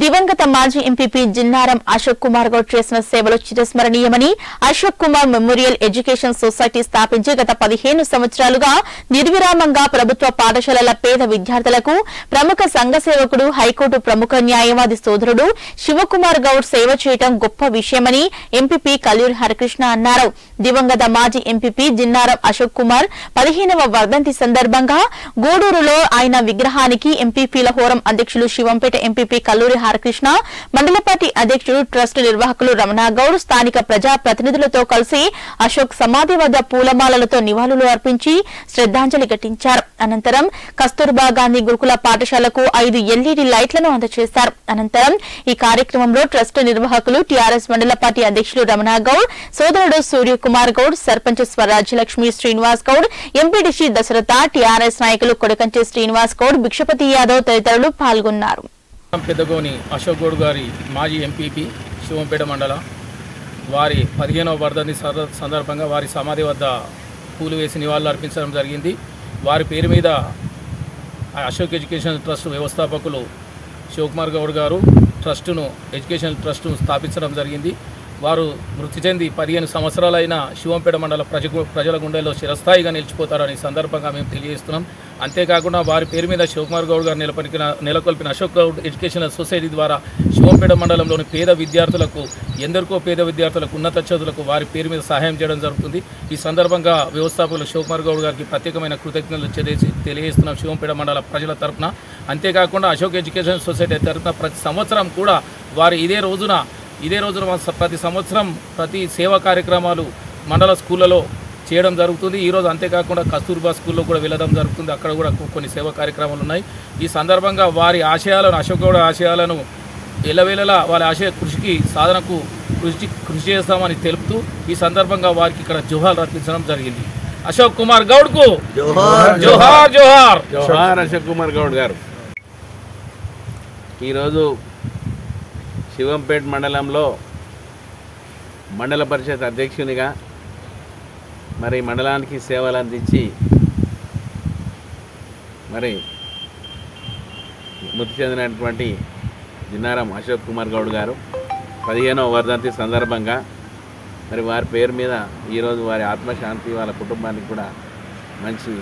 దివంగత మాజీ ఎంపీపీ జిన్నారం అశోక్ కుమార్ గౌడ్ చేసిన సేవలు చిరస్మరణీయమని Ashok Kumar memorial education society స్థాపించి గత 15 సంవత్సరాలుగా నిర్విరామంగా ప్రభుత్వ పాఠశాలల పేద విద్యార్థులకు ప్రముఖ సంఘ సేవకుడు హైకోర్టు ప్రముఖ న్యాయవాది సోదరుడు శివకుమార్ గౌడ్ సేవ చేయడం గొప్ప విషయమని ఎంపీపీ కల్లూరి హరికృష్ణ అన్నారు. దివంగత మాజీ ఎంపీపీ జిన్నారం అశోక్ కుమార్ 15వ వర్ధంతి సందర్భంగా గూడూరులో ఆయన విగ్రహానికి ఎంపీపీల హోరం అధ్యక్షులు శివంపేట ఎంపీపీ కల్లూరి హరికృష్ణ, మండల పార్టీ అధ్యక్షుడు ట్రస్ట్ నిర్వాహకులు రమణగౌడ్ స్థానిక ప్రజా ప్రతినిధులతో కలిసి అశోక్ సమాధి వద్ద పూలమాలలతో నివాళులు అర్పించి శ్రద్ధాంజలి ఘటించారు. అనంతరం కస్తూర్బా గాంధీ గురుకుల పాఠశాలకు 5 ఎల్ఈడీ లైట్లను అందజేశారు. అనంతరం ఈ కార్యక్రమంలో ట్రస్ట్ నిర్వాహకులు టీఆర్ఎస్ మండల పార్టీ అధ్యక్షులు రమణగౌడ్, సోదరుడు సూర్యకుమార్ గౌడ్, సర్పంచ్ స్వరాజ్యలక్ష్మి శ్రీనివాస్ గౌడ్, ఎంపీడీసీ దశరథ, టీఆర్ఎస్ నాయకులు కొడకంచి శ్రీనివాస్ గౌడ్, భిక్షపతి యాదవ్ తదితరులు పాల్గొన్నారు. పెద్దగోని అశోక్ గౌడ్ గారి మాజీ ఎంపీపీ శివంపేట మండల వారి 15వ వర్ధంతి సందర్భంగా వారి సమాధి వద్ద పూలు వేసి నివాళులు అర్పించడం జరిగింది. వారి పేరు మీద అశోక్ ఎడ్యుకేషన్ ట్రస్ట్ వ్యవస్థాపకులు శివకుమార్ గౌడ్ గారు ఎడ్యుకేషన్ ట్రస్టును స్థాపించడం జరిగింది. వారు మృతి చెంది 15 సంవత్సరాలైన శివంపేట మండల ప్రజల గుండెల్లో చిరస్థాయిగా నిలిచిపోతారని సందర్భంగా మేము తెలియజేస్తున్నాం. అంతేకాకుండా వారి పేరు మీద శివకుమార్ గౌడ్ గారు నెలకొల్పిన అశోక్ గౌడ్ ఎడ్యుకేషనల్ సొసైటీ ద్వారా శివంపేట మండలంలోని ఎందరికో పేద విద్యార్థులకు ఉన్నత చదువులకు వారి పేరు మీద సహాయం చేయడం జరుగుతుంది. ఈ సందర్భంగా వ్యవస్థాపకులు శివకుమార్ గౌడ్ గారికి ప్రత్యేకమైన కృతజ్ఞతలు తెలియజేస్తున్నాం శివంపేట మండల ప్రజల తరఫున. అంతేకాకుండా అశోక్ ఎడ్యుకేషన్ సొసైటీ తరఫున ప్రతి సంవత్సరం కూడా వారు ఇదే రోజున ప్రతి సంవత్సరం ప్రతి సేవా కార్యక్రమాలు మండల స్కూళ్ళలో చేయడం జరుగుతుంది. ఈరోజు అంతేకాకుండా కస్తూర్బా స్కూల్లో కూడా వెళ్ళడం జరుగుతుంది. అక్కడ కూడా కొన్ని సేవా కార్యక్రమాలు ఉన్నాయి. ఈ సందర్భంగా వారి ఆశయాలను అశోక్ గౌడ్ ఆశయాలను ఎల్లవేళలా వారి ఆశయ సాధనకు కృషి చేస్తామని తెలుపుతూ ఈ సందర్భంగా వారికి ఇక్కడ జోహార్ అర్పించడం జరిగింది. అశోక్ కుమార్ గౌడ్కు జోహార్ జోహార్ జోహార్. అశోక్ కుమార్ గౌడ్ గారు ఈరోజు శివంపేట మండలంలో మండల పరిషత్ అధ్యక్షునిగా మరి మండలానికి సేవలు అందించి మరి మృతి చెందినటువంటి జిన్నారం అశోక్ కుమార్ గౌడ్ గారు 15వ వర్ధంతి సందర్భంగా మరి వారి పేరు మీద ఈరోజు వారి ఆత్మశాంతి వాళ్ళ కుటుంబానికి కూడా మంచి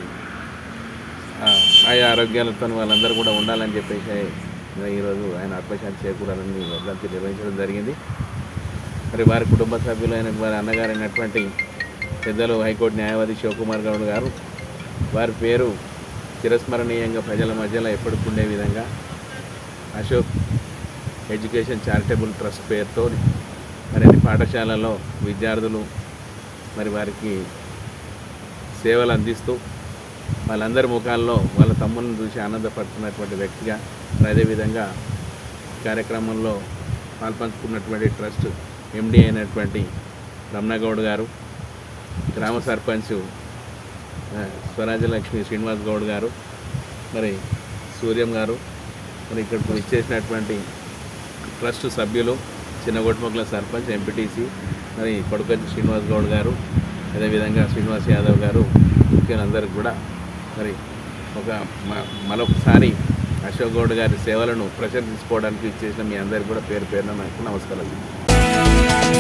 ఆరోగ్యాలతో వాళ్ళందరూ కూడా ఉండాలని చెప్పేసి ఈరోజు ఆయన ఆత్మశాంతి చేకూరాలని వర్ధంతి నిర్వహించడం జరిగింది. మరి వారి కుటుంబ సభ్యులైన వారి అన్నగారైనటువంటి పెద్దలు హైకోర్టు న్యాయవాది శివకుమార్ గౌడ్ గారు వారి పేరు చిరస్మరణీయంగా ప్రజల మధ్యలో ఎప్పటికి ఉండే విధంగా అశోక్ ఎడ్యుకేషన్ చారిటబుల్ ట్రస్ట్ పేరుతో మరి అన్ని పాఠశాలల్లో విద్యార్థులు మరి వారికి సేవలు అందిస్తూ వాళ్ళందరి ముఖాల్లో వాళ్ళ తమ్ములను చూసి ఆనందపడుతున్నటువంటి వ్యక్తిగా అదేవిధంగా కార్యక్రమంలో పాల్పంచుకున్నటువంటి ట్రస్ట్ ఎండి అయినటువంటి రమణగౌడ్ గారు, గ్రామ సర్పంచ్ స్వరాజ్యలక్ష్మి శ్రీనివాస్ గౌడ్ గారు, మరి సూర్యం గారు, మరి ఇక్కడికి ఇచ్చేసినటువంటి ట్రస్ట్ సభ్యులు చిన్నగొట్టమొక్కల సర్పంచ్ ఎంపీటీసీ మరి కొడకంచి శ్రీనివాస్ గౌడ్ గారు, అదేవిధంగా శ్రీనివాస్ యాదవ్ గారు, ముఖ్యులందరికీ కూడా మరి మరొకసారి అశోక్ గౌడ్ గారి సేవలను ప్రశంసించుకోవడానికి ఇచ్చేసిన మీ అందరికీ కూడా పేరు పేరున నాకు నమస్కారాలు.